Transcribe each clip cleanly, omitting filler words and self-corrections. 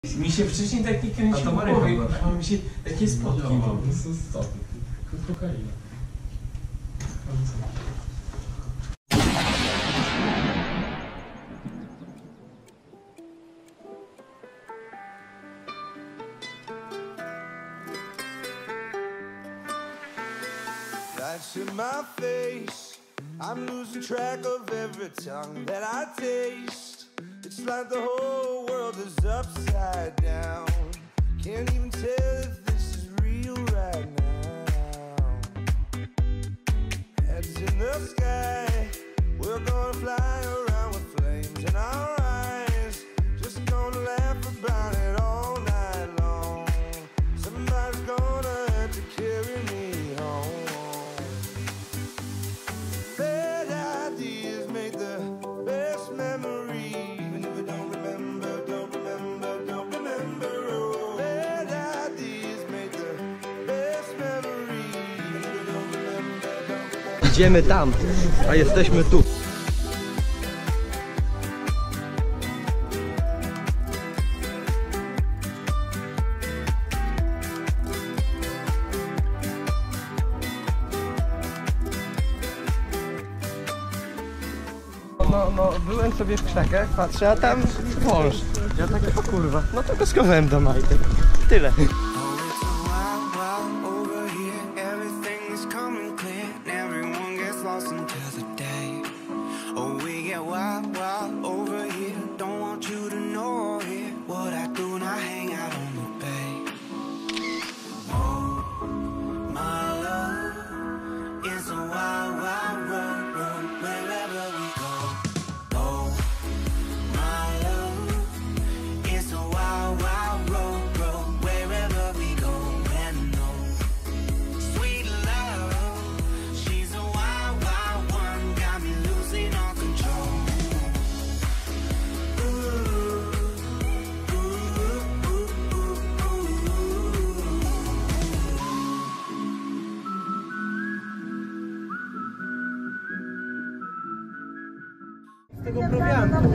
Mi się wcześniej tak nie kręciło w głowie, a mi się takie spotki. Stop. Kokaina. Lights in my face, I'm losing track of every tongue that I taste. It's like the whole world is upside down. Can't even tell if this is real right now. Heads in the sky, we're gonna fly around with flames in our eyes. Just gonna laugh about it all night long. Somebody's gonna have to carry me home. Bad ideas make the best memories. Even if we don't remember. Oh, bad ideas make the best memories. Even if we don't remember. Idziemy tam, a jesteśmy tu. No, byłem sobie w krzakach, patrzę, a tam wąż. Ja tak, o kurwa, no to go skowałem do majty. Tyle. Tego prowiantu.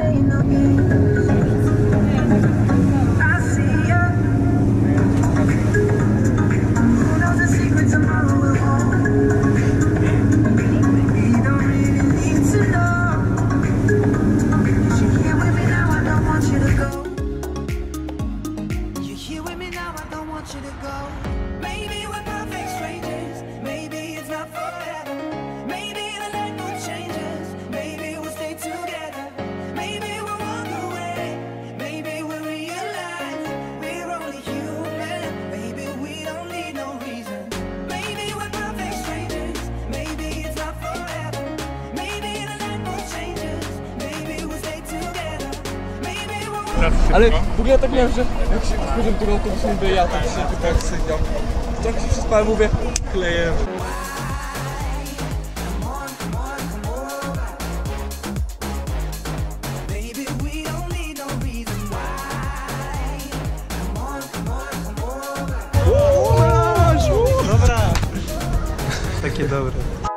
Ale w ogóle ja tak miałem, że jak się wchodzę do autobusu, mówię, ja tak się tutaj sypiam. Trochę się przespałem, mówię, kleję. Dobra. Takie dobre.